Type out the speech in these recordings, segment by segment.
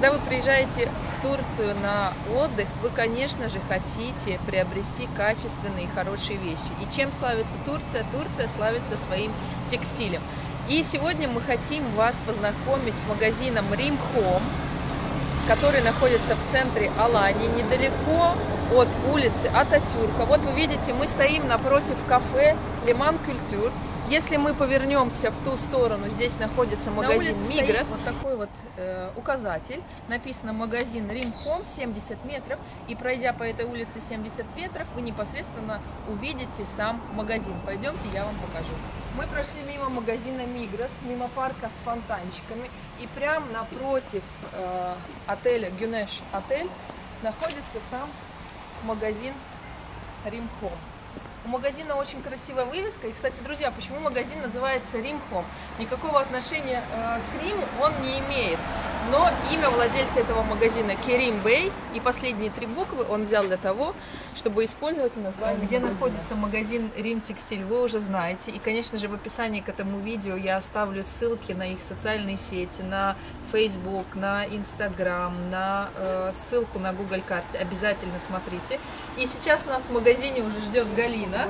Когда вы приезжаете в Турцию на отдых, вы, конечно же, хотите приобрести качественные и хорошие вещи. И чем славится Турция? Турция славится своим текстилем. И сегодня мы хотим вас познакомить с магазином Rim Home, который находится в центре Алании, недалеко от улицы Ататюрка. Вот вы видите, мы стоим напротив кафе Лиман Культур. Если мы повернемся в ту сторону, здесь находится магазин Мигрос. Вот такой вот указатель. Написано магазин Rim Home 70 метров. И пройдя по этой улице 70 метров, вы непосредственно увидите сам магазин. Пойдемте, я вам покажу. Мы прошли мимо магазина Мигрос, мимо парка с фонтанчиками. И прямо напротив отеля Гюнеш Отель находится сам магазин Rim Home. У магазина очень красивая вывеска. И, кстати, друзья, почему магазин называется Rim Home? Никакого отношения к Риму он не имеет. Но имя владельца этого магазина Керим Бей и последние 3 буквы он взял для того, чтобы использовать название. Где находится магазин Рим Текстиль, вы уже знаете. И, конечно же, в описании к этому видео я оставлю ссылки на их социальные сети, на Facebook, на Instagram, на ссылку на Google карте. Обязательно смотрите. И сейчас нас в магазине уже ждет Галина.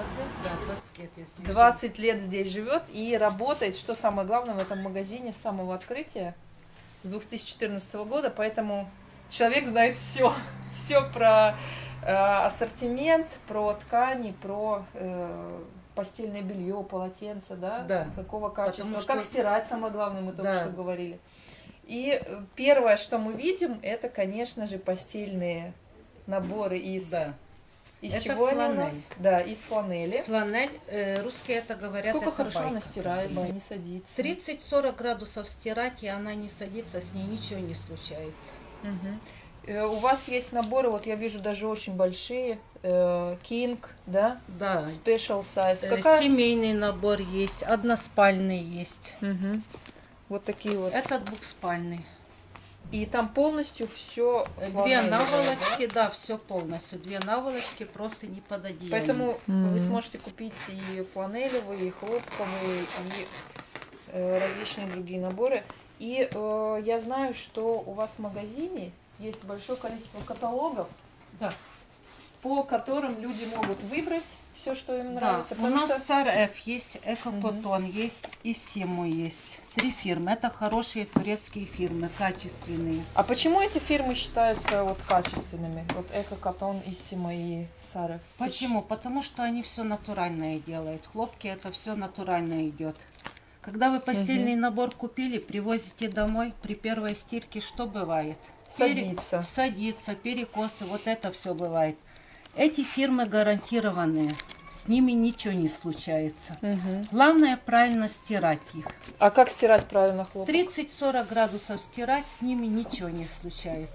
20 лет здесь живет и работает, что самое главное, в этом магазине с самого открытия, с 2014 года, поэтому человек знает все про ассортимент, про ткани, про постельное белье, полотенце, да? Да. Какого качества, как стирать, самое главное, мы только что говорили. И первое, что мы видим, это, конечно же, постельные наборы из... Да. Из это чего фланель. Они у нас? Да, из фланели. Фланель, русские это говорят. Сколько это хорошо байк. она стирается, не садится. 30-40 градусов стирать, и она не садится, с ней ничего не случается. Угу. У вас есть наборы, вот я вижу даже очень большие, King, да? Да. Special size. Семейный набор есть, односпальный есть. Угу. Вот такие вот. Это двухспальный. И там полностью все. 2 наволочки, да, все полностью. 2 наволочки просто не под одеялом. Поэтому вы сможете купить и фланелевые, и хлопковые, и различные другие наборы. И я знаю, что у вас в магазине есть большое количество каталогов, да, по которым люди могут выбрать все, что им нравится. У нас САР-Ф есть, Экокотон есть и Симу есть. 3 фирмы. Это хорошие турецкие фирмы, качественные. А почему эти фирмы считаются вот качественными? Вот Экокотон, и Сима и САР-Ф. Почему? Потому что они все натуральное делают. Хлопки это все натурально идет. Когда вы постельный набор купили, привозите домой, при первой стирке что бывает? Садится. Садится, перекосы, вот это все бывает. Эти фирмы гарантированные, с ними ничего не случается. Главное правильно стирать их. А как стирать правильно хлопок? 30-40 градусов стирать, с ними ничего не случается.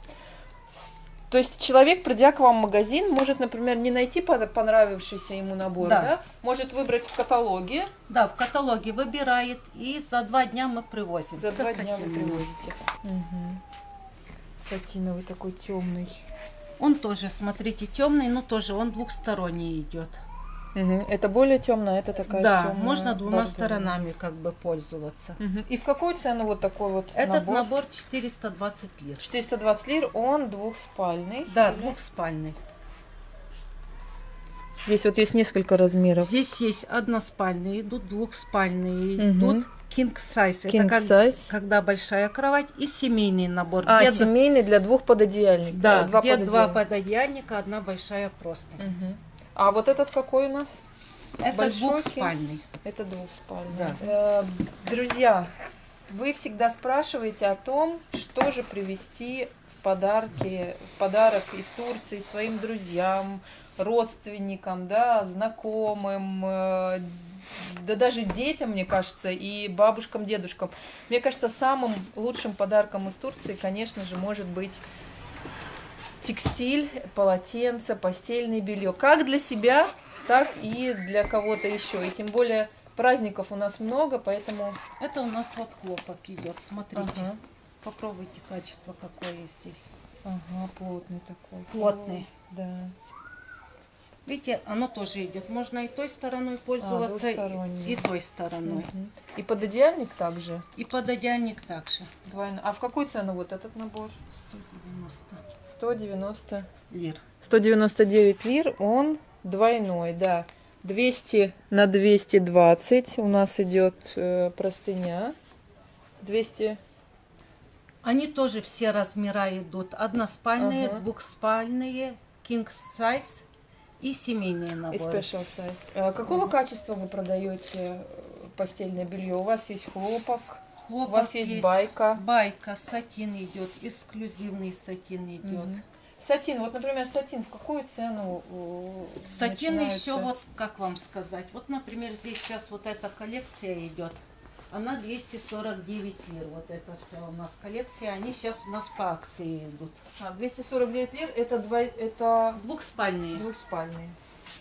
То есть человек, придя к вам в магазин, может, например, не найти понравившийся ему набор, да? Может выбрать в каталоге. Да, в каталоге выбирает, и за 2 дня мы привозим. За 2 дня вы привозите. Сатиновый такой темный. Он тоже, смотрите, темный, но тоже он двухсторонний идет. Это более темно, это такая темная. Да, можно 2 сторонами как бы пользоваться. И в какую цену вот такой вот Этот набор 420 лир. 420 лир, он двухспальный. Да, двухспальный. Здесь вот есть несколько размеров. Здесь есть односпальные, идут двухспальные, идут king size. King это size. Когда большая кровать, и семейный набор. Семейный для 2 пододеяльников. Да, 2 пододеяльника, 1 большая просто. А вот этот какой у нас? Это двухспальный. Это двухспальный. Да. Друзья, вы всегда спрашиваете о том, что же привезти в подарок из Турции своим друзьям, родственникам, да, знакомым, да даже детям, мне кажется, и бабушкам, дедушкам. Мне кажется, самым лучшим подарком из Турции, конечно же, может быть текстиль, полотенце, постельное белье. Как для себя, так и для кого-то еще. И тем более праздников у нас много, поэтому... Это у нас вот хлопок идет, смотрите. Попробуйте качество какое здесь. Плотный такой. Плотный. Да. Видите, оно тоже идет. Можно и той стороной пользоваться, двухсторонний. и той стороной. И пододеяльник также? И пододеяльник также. Двойной. А в какую цену вот этот набор? 190 190 лир. 199 лир, он двойной, да. 200 на 220 у нас идет простыня. 200. Они тоже все размера идут. Односпальные, Ага. двухспальные, king size и семейные И наборы. special size. Какого качества вы продаете постельное белье? У вас есть хлопок, Хлопок у вас есть байка. Байка, сатин идет, эксклюзивный сатин идет. Мгм. Сатин, вот, например, сатин в какую цену Сатин начинается? еще, вот как вам сказать, вот, например, здесь сейчас вот эта коллекция идет, она 249 лир, вот эта вся у нас коллекция, они сейчас у нас по акции идут. 249 лир это Двухспальные. двухспальные.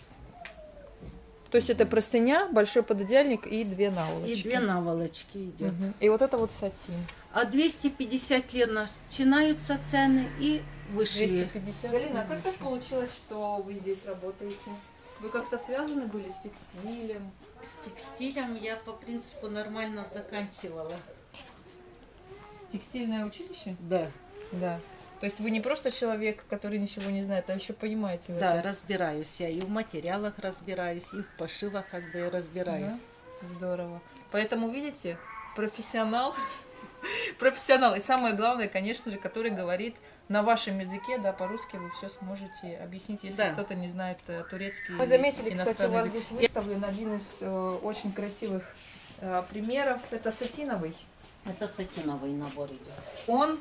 То есть это простыня, большой пододеяльник и две наволочки. И две наволочки идет. Мгм. И вот это вот сатин. А 250 лир начинаются цены и выше. 250. Галина, а как так получилось, что вы здесь работаете? Вы как-то связаны были с текстилем? С текстилем я по принципу нормально заканчивала. Текстильное училище? Да. Да. То есть вы не просто человек, который ничего не знает, а еще понимаете в Да, этом? разбираюсь я и в материалах разбираюсь, и в пошивах как бы и разбираюсь. Да? Здорово. Поэтому, видите, профессионал, профессионал. И самое главное, конечно же, который говорит на вашем языке, да, по-русски вы все сможете объяснить, если Да. кто-то не знает турецкий. Мы заметили, кстати, у иностранный вас язык. здесь выставлен один из очень красивых примеров. Это сатиновый. Это сатиновый набор идет. Он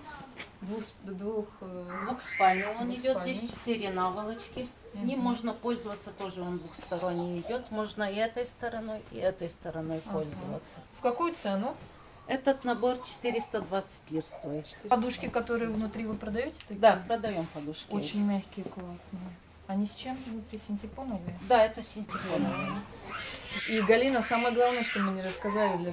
Двухспальный. Он идет Двухспальный. здесь 4 наволочки. Ним можно пользоваться тоже, он двухсторонний идет. Можно и этой стороной, и этой стороной пользоваться. в какую цену? Этот набор 420 лир стоит. Подушки, которые внутри вы продаете? Такие? Да, продаем подушки. Очень мягкие, классные. Они с чем внутри? Синтепоновые? Да, это синтепоновые. И, Галина, самое главное, что мы не рассказали для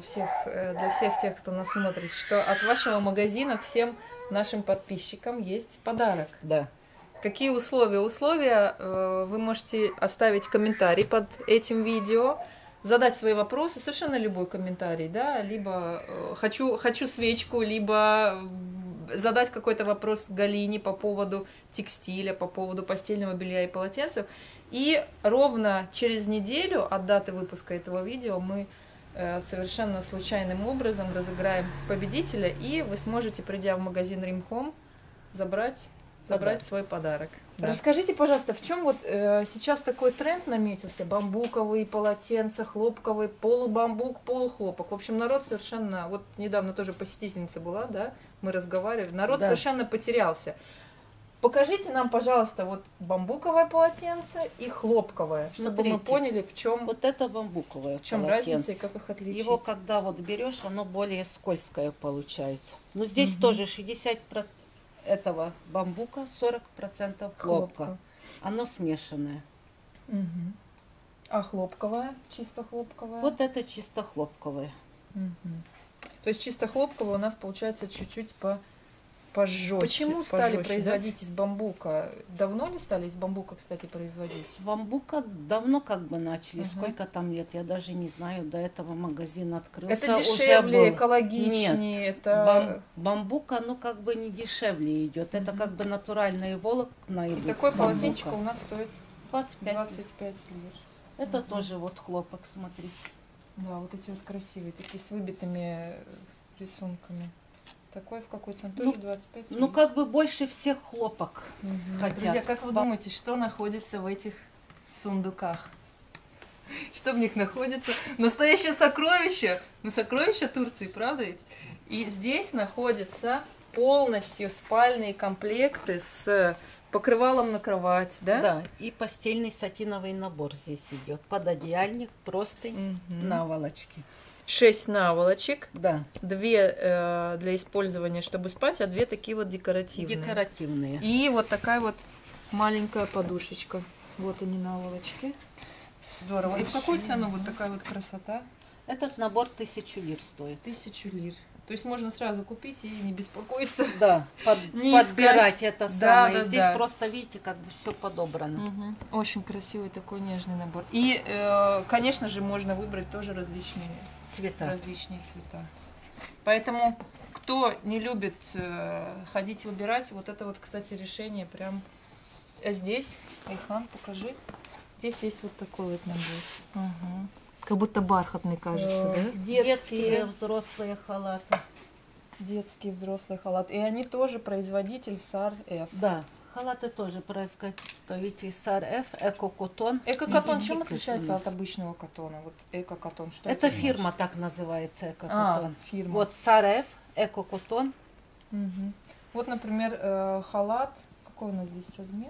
всех тех, кто нас смотрит, что от вашего магазина всем нашим подписчикам есть подарок. Да. Какие условия? Условия вы можете оставить комментарий под этим видео, задать свои вопросы, совершенно любой комментарий, да, либо хочу свечку, либо задать какой-то вопрос Галине по поводу текстиля, по поводу постельного белья и полотенцев. И ровно через неделю от даты выпуска этого видео мы совершенно случайным образом разыграем победителя, и вы сможете, придя в магазин Римхом, забрать свой подарок. Да. Расскажите, пожалуйста, в чем вот сейчас такой тренд наметился? Бамбуковые полотенца, хлопковые, полубамбук, полухлопок. В общем, народ совершенно... Вот недавно тоже посетительница была, да, мы разговаривали. Народ Да. совершенно потерялся. Покажите нам, пожалуйста, вот бамбуковое полотенце и хлопковое, чтобы мы Смотрите. поняли, в чем Вот это бамбуковое разница и как их отличить. Его когда вот берешь, оно более скользкое получается. Но здесь тоже 60% этого бамбука, 40% хлопка. Хлопка. Оно смешанное. Мгм. А хлопковое, чисто хлопковое? Вот это чисто хлопковое. Мгм. То есть чисто хлопковое у нас получается чуть-чуть пожестче. Почему стали пожестче, да? производить из бамбука? Давно ли стали из бамбука, кстати, производить? С бамбука давно как бы начали. Ага. Сколько там лет, я даже не знаю. До этого магазин открылся. Это уже дешевле, был. экологичнее, это... Бамбук, оно как бы не дешевле идет. Это как бы натуральные волокна И идут. такой с бамбука. полотенчик у нас стоит 25. 25 лир. Это тоже вот хлопок, смотрите. Да, вот эти вот красивые, такие с выбитыми рисунками. Такой в какой цене? Тоже 25 лир. Ну, как бы больше всех хлопок Мгм. хотят. Друзья, как вы думаете, что находится в этих сундуках? Что в них находится? Настоящее сокровище! Ну, сокровище Турции, правда ведь? И здесь находятся полностью спальные комплекты с покрывалом на кровать, да? Да, и постельный сатиновый набор здесь идет. Пододеяльник, простынь, Мгм. наволочки. 6 наволочек, Да, 2 для использования, чтобы спать, а 2 такие вот декоративные. декоративные. И вот такая вот маленькая подушечка. Вот они, наволочки. Здорово. И в какую цену вот такая вот красота? Этот набор 1000 лир стоит. 1000 лир. То есть можно сразу купить и не беспокоиться. Да, Не подбирать искать. это Да, самое. да, Здесь да. просто, видите, как бы все подобрано. Мгм. Очень красивый такой нежный набор. И, конечно же, можно выбрать тоже различные Цвета. цвета. Поэтому, кто не любит ходить и выбирать, вот это вот, кстати, решение прям здесь. Айхан, покажи. Здесь есть вот такой вот набор. Ага. Как будто бархатный, кажется, да? Детские, взрослые халаты. Детские, взрослые халаты. И они тоже производитель САР F. Да, халаты тоже производитель САР-Ф, Эко-Котон. Эко-катон чем Гибкость отличается у нас. от обычного катона? Вот эко-катон, что Это значит? фирма так называется, А, Эко-Котон. фирма. Вот САР-Ф, Эко-Котон. Мгм. Вот, например, халат. Какой у нас здесь размер?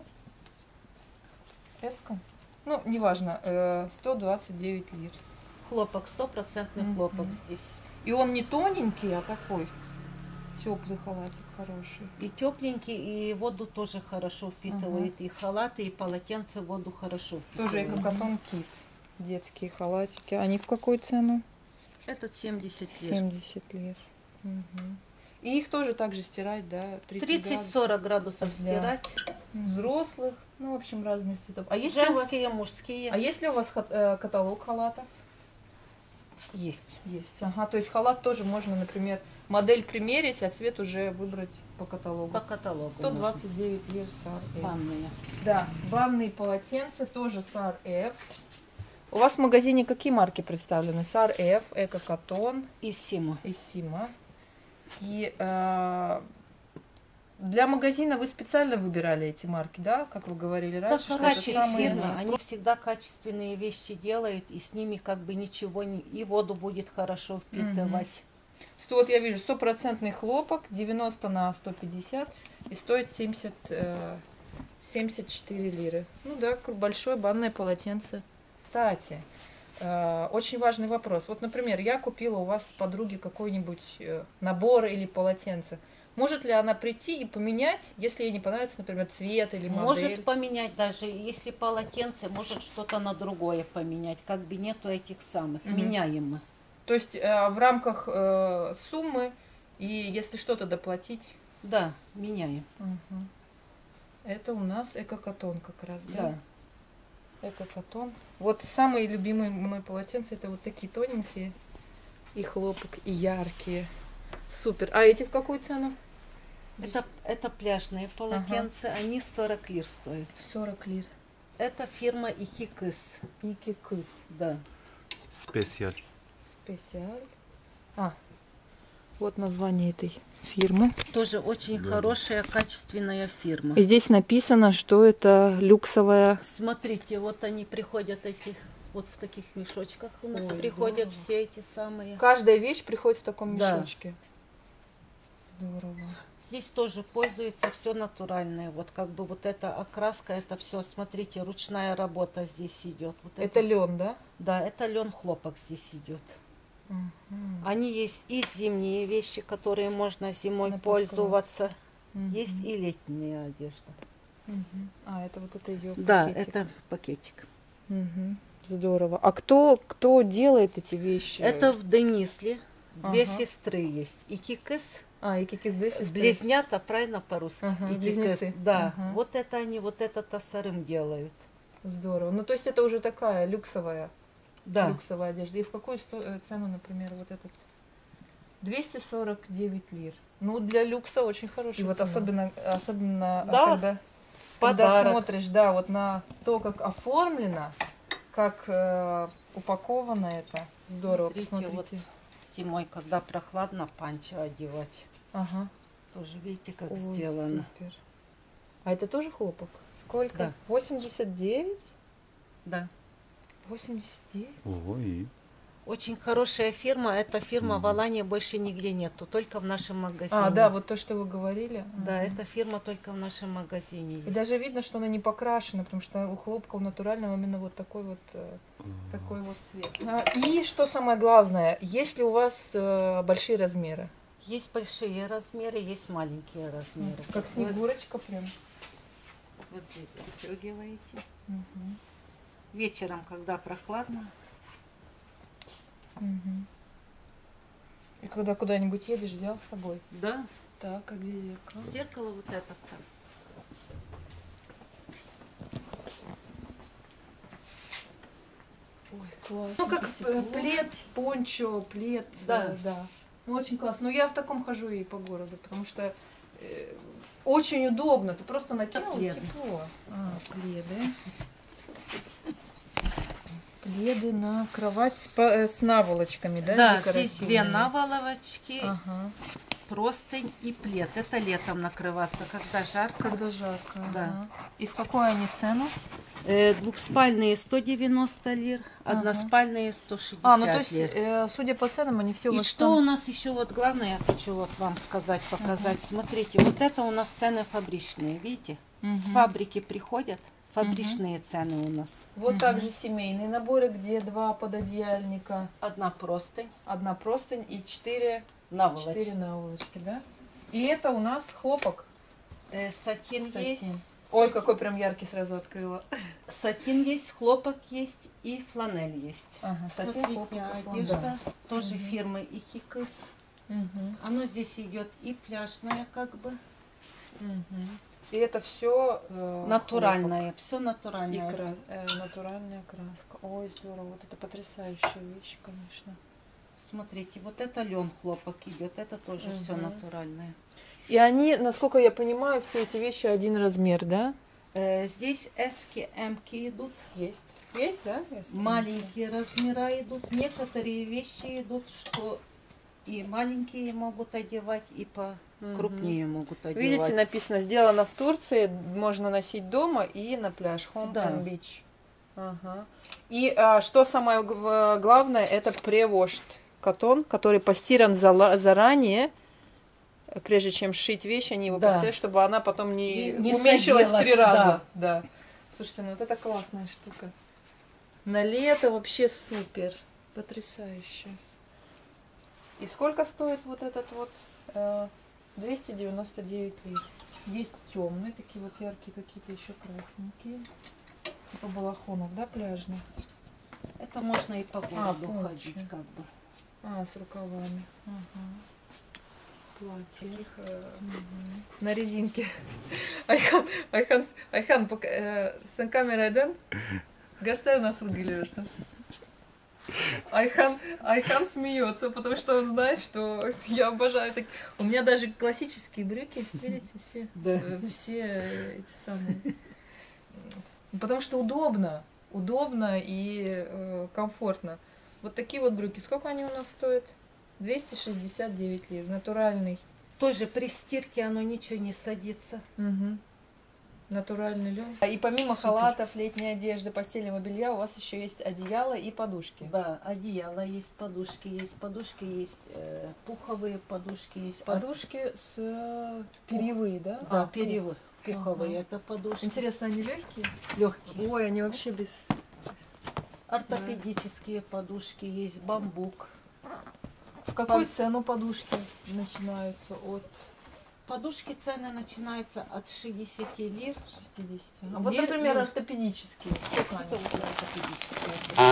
Эска? Ну, неважно. 129 лир. Хлопок, стопроцентный Мгм. хлопок здесь. И он не тоненький, а такой теплый халатик хороший. И тепленький, и воду тоже хорошо впитывает. И халаты, и полотенце воду хорошо Тоже впитывают. эко-катон Kids. Детские халатики. Они в какую цену? Этот 70 лир. 70 лир. Мгм. И их тоже так же стирать, да? 30-40 градусов Да. стирать. Взрослых, ну, в общем, разных цветов. А есть ли у вас, Женские, мужские. каталог халатов? Есть. Есть. Ага, то есть халат тоже можно, например, модель примерить, а цвет уже выбрать по каталогу. По каталогу. 129 лир САР F. Банные. Да, банные полотенца тоже САР F. У вас в магазине какие марки представлены? САР F, Эко-Катон И Сима. и Сима. И для магазина вы специально выбирали эти марки, да? Как вы говорили Да, раньше, что это качественные самые... фирмы, они всегда качественные вещи делают, и с ними как бы ничего не... И воду будет хорошо впитывать. Вот я вижу, стопроцентный хлопок, 90 на 150, и стоит 74 лиры. Ну да, большое банное полотенце. Кстати, очень важный вопрос. Вот, например, я купила у вас с подруги какой-нибудь набор или полотенце. Может ли она прийти и поменять, если ей не понравится, например, цвет или модель? Может поменять даже, если полотенце, может что-то на другое поменять. Как бы нету этих самых, меняемых. То есть в рамках суммы, и если что-то доплатить. Да, меняем. Мгм. Это у нас эко-катон как раз, да? Да. Эко-катон. Вот самые любимые мной полотенца это вот такие тоненькие, и хлопок, и яркие. Супер. А эти в какую цену? Это пляжные полотенца, они 40 лир стоят. 40 лир. Это фирма Икикыс. Икикыс. Да. Специаль. Специаль. Вот название этой фирмы. Тоже очень хорошая, качественная фирма. И здесь написано, что это люксовая. Смотрите, вот они приходят вот в таких мешочках у нас Ой, приходят здорово. все эти самые. Каждая вещь приходит в таком Да. мешочке. Здорово. Здесь тоже пользуется все натуральное. Вот как бы вот эта окраска, это все, смотрите, ручная работа здесь идет. Вот Это лен, да? Да, это лен хлопок здесь идет. Они есть и зимние вещи, которые можно зимой Напаковать. пользоваться. Есть и летняя одежда. Это вот это ее Да, пакетик. это пакетик. Здорово. А кто делает эти вещи? Это в Денисле две Ага. сестры есть. Икикыс, И Кикис две сестры. близнята, правильно по-русски? Ага, Икикыс. близнецы. Да, Ага. вот это они, вот это тасарым делают. Здорово. Ну, то есть это уже такая люксовая Да, одежда. И в какую цену, например, вот этот? 249 лир. Ну, для люкса очень хороший. И вот особенно Да, когда подарок. смотришь, да, вот на то, как оформлено, как упаковано это. Здорово, Смотрите, посмотрите. вот зимой, когда прохладно, панчо одевать. Ага. Тоже видите, как Ой, сделано. супер. А это тоже хлопок? Сколько? Да. 89? Да. 89? Ой. Очень хорошая фирма. Эта фирма в Алании больше нигде нету, только в нашем магазине. Да, вот то, что вы говорили. Да, эта фирма только в нашем магазине есть. И даже видно, что она не покрашена, потому что у хлопка у натурального именно вот такой вот цвет. И что самое главное, есть ли у вас большие размеры? Есть большие размеры, есть маленькие размеры. Как Вот снегурочка прям. Вот здесь застегиваете. Вечером, когда прохладно. И когда куда-нибудь едешь, взял с собой. Да, Так, а где зеркало? зеркало вот это там. Ой, класс. Ну, как плед, пончо, плед. Да. Да. Ну, очень классно. Но я в таком хожу и по городу, потому что очень удобно. Ты просто накинул Пледы. тепло. Пледы. Пледы на кровать с наволочками, да? Да, здесь две декоративными? наволочки, Ага. простынь и плед. Это летом накрываться, когда жарко. Когда жарко. Да. Ага. И в какую они цену? Двухспальные 190 лир, односпальные 160 Ну то есть, лир. судя по ценам, они все у И вас что у там... нас еще вот главное, я хочу вот вам сказать, показать. Смотрите, вот это у нас цены фабричные, видите? С фабрики приходят, фабричные цены у нас. Вот также семейные наборы, где 2 пододеяльника, Одна простынь, 1 простынь и 4 наволочка. наволочки, да? И это у нас хлопок. Сатин есть. Сатин. Ой, какой прям яркий сразу открыла. Сатин есть, хлопок есть и фланель есть. Ага, сатин, Смотрите, хлопок, и фланель. одежда тоже фирмы Икикыс. Мгм. Оно здесь идет и пляжное, как бы, Мгм. И это все натуральное, все натуральное. натуральная краска. Ой, здорово. Вот это потрясающая вещь, конечно. Смотрите, вот это лен хлопок идет, это тоже все Мгм. натуральное. И они, насколько я понимаю, все эти вещи один размер, да? Здесь эски, эмки идут, Есть. Есть, да? маленькие размера идут. Некоторые вещи идут, что и маленькие могут одевать, и покрупнее могут одевать. Видите, написано «Сделано в Турции», можно носить дома и на пляж. Home Да. and beach. Ага. И что самое главное, это pre-washed катон, который постиран заранее, прежде чем сшить вещь, они его Да. постирают, чтобы она потом не уменьшилась в садилась, 3 раза. да. Да. Слушайте, ну вот это классная штука. На лето вообще супер. Потрясающе. И сколько стоит вот этот вот? 299 лир. Есть темные, такие вот яркие, какие-то еще красненькие. Типа балахонов, да, пляжных? Это можно и по городу пончо. ходить, как бы. С рукавами. Платье. На резинке. Ayhan, sen kameraya dön. Göster nasıl gülüyorsun. Айхан смеется, потому что он знает, что я обожаю так. У меня даже классические брюки, видите, все, Да. все эти самые. Потому что удобно, и комфортно. Вот такие вот брюки. Сколько они у нас стоят? 269 лир. Натуральный. Тоже при стирке оно ничего не садится. Угу. Натуральный лен. И помимо Супер. халатов, летней одежды, постельного белья, у вас еще есть одеяло и подушки. Да, одеяло есть, подушки есть, пуховые подушки есть. Подушки с перьевые, да? Да, перевод. Пуховые это подушки. Интересно, они легкие? Легкие. Ой, они вообще без... Ортопедические подушки есть, бамбук. В какую цену подушки начинаются? От Подушки цены начинаются от 60 лир. 60. А вот, Лир- например, лир. ортопедические. Сколько Это они? вот ортопедические.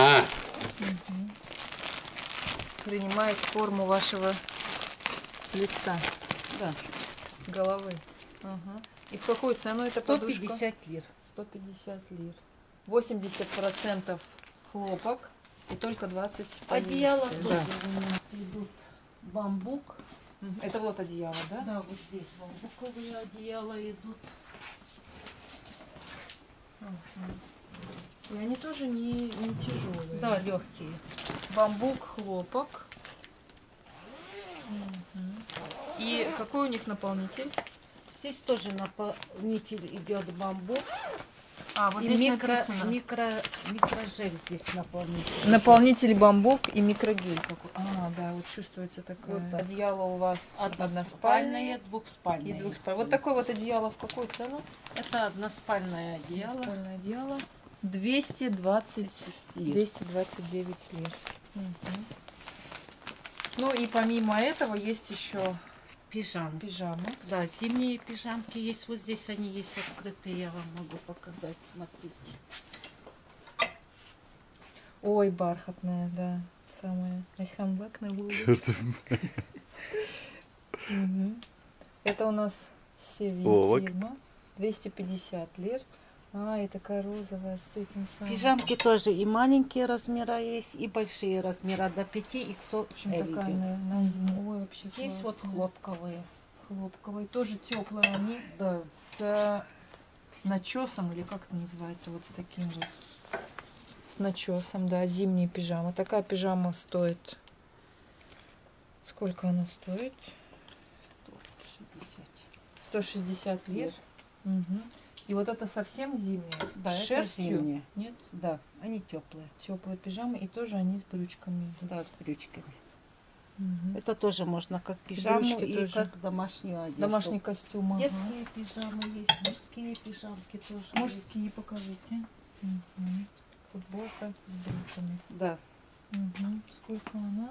Принимает форму вашего лица, Да. головы. Ага. И в какую цену эта подушка? 150 лир. 150 лир. 80% хлопок и только 20 Одеяло полиэстер. тоже у нас идут бамбук. Мгм. Это вот одеяло, да? Да, вот здесь бамбуковые одеяла идут. И они тоже не тяжелые. Да, легкие. Бамбук, хлопок. И какой у них наполнитель? Здесь тоже наполнитель идет бамбук. Вот И здесь написано. микрожель здесь наполнитель. Наполнитель бамбук и микрогель какой. Да, вот чувствуется такое. Вот так. Одеяло у вас Односпальные, односпальное двухспальные. и двухспальное. Вот такое вот одеяло в какую цену? Это односпальное одеяло. Односпальное одеяло. 220 лир. 229 лир. Ну и помимо этого есть еще Пижамы. пижамы. Да, зимние пижамки есть. Вот здесь они есть открытые. Я вам могу показать. Смотрите. Ой, бархатная, да. самое. Айхамбек на Google. Gördüm. Это у нас Севин О, фирма. 250 лир. А, и такая розовая с этим самым. Пижамки тоже и маленькие размера есть, и большие размера до 5 XL. В общем, такая на зиму. Ой, вообще Есть вот классная. хлопковые. Хлопковые. Тоже теплые они. Да. С начесом, или как это называется, вот с таким вот. С начесом, да, зимняя пижама. Такая пижама стоит... Сколько она стоит? 160. 160 лир. Мгм. И вот это совсем зимняя. Да, с это шерстью. зимние. Нет? Да, они теплые. Теплые пижамы. И тоже они с брючками идут. Да, с брючками. Мгм. Это тоже можно как пижаму брючки и тоже. как домашнюю одежду. Домашний костюм. Ага. Детские пижамы есть, мужские пижамки тоже есть. Мужские покажите. Мгм. Футболка с брюками. Да, Мгм. Сколько она?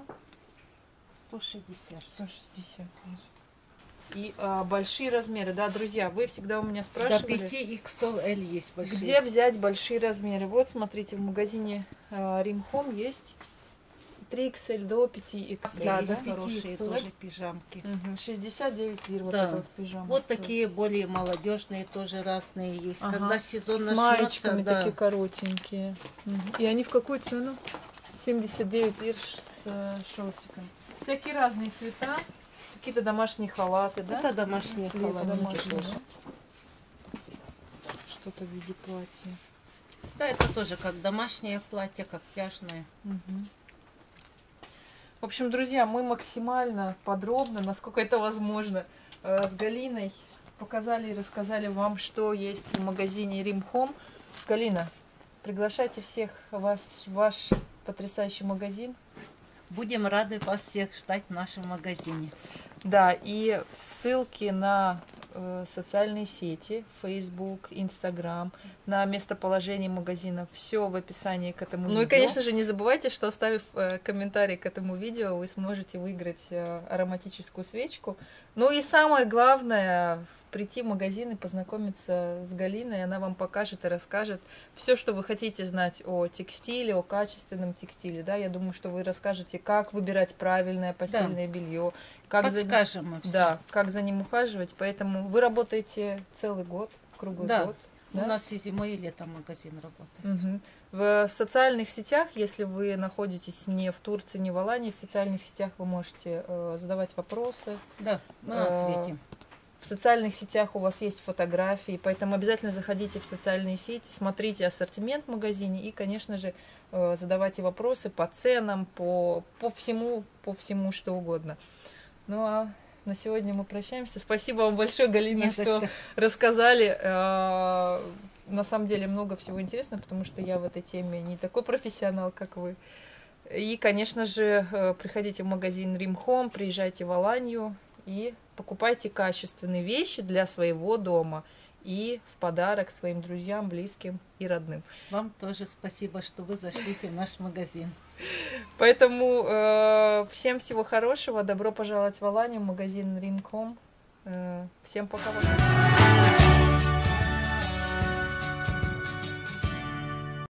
160. 160 лир. И большие размеры, да, друзья, вы всегда у меня До спрашивали, 5 XL есть большие. где взять большие размеры. Вот, смотрите, в магазине Римхом есть 3XL до 5XL. Да, да? есть хорошие тоже пижамки. 69 лир вот Да. эта вот пижама. Вот стоит. такие более молодежные тоже разные есть. Ага. Когда сезон С начнется, маечками да. такие коротенькие. И они в какую цену? 79 лир с шортиком. Всякие разные цвета. Какие-то домашние халаты, да? Это домашние Лето халаты домашние, тоже. да? Что-то в виде платья. Да, это тоже как домашнее платье, как пляжное. Мгм. В общем, друзья, мы максимально подробно, насколько это возможно, с Галиной показали и рассказали вам, что есть в магазине Римхом. Галина, приглашайте всех вас в ваш потрясающий магазин. Будем рады вас всех ждать в нашем магазине. Да, и ссылки на социальные сети, Facebook, Instagram, на местоположение магазина, все в описании к этому видео. Ну и, конечно же, не забывайте, что оставив комментарий к этому видео, вы сможете выиграть ароматическую свечку. Ну и самое главное, прийти в магазин и познакомиться с Галиной, она вам покажет и расскажет все, что вы хотите знать о текстиле, о качественном текстиле. Да? Я думаю, что вы расскажете, как выбирать правильное постельное белье, как Подскажем мы все. да, как за ним ухаживать. Поэтому вы работаете целый год, круглый Да. год. У нас и зимой, и летом магазин работает. Мгм. В социальных сетях, если вы находитесь не в Турции, не в Алании, в социальных сетях вы можете задавать вопросы. Да, мы Э, ответим. В социальных сетях у вас есть фотографии, поэтому обязательно заходите в социальные сети, смотрите ассортимент в магазине и, конечно же, задавайте вопросы по ценам, по всему, что угодно. Ну а на сегодня мы прощаемся. Спасибо вам большое, Галина, Не за что что. рассказали. На самом деле много всего интересного, потому что я в этой теме не такой профессионал, как вы. И, конечно же, приходите в магазин Римхом, приезжайте в Аланию и покупайте качественные вещи для своего дома и в подарок своим друзьям, близким и родным. Вам тоже спасибо, что вы зашли в наш магазин. Поэтому всем всего хорошего, добро пожаловать в Аланию, магазин Римхом. Всем пока-пока.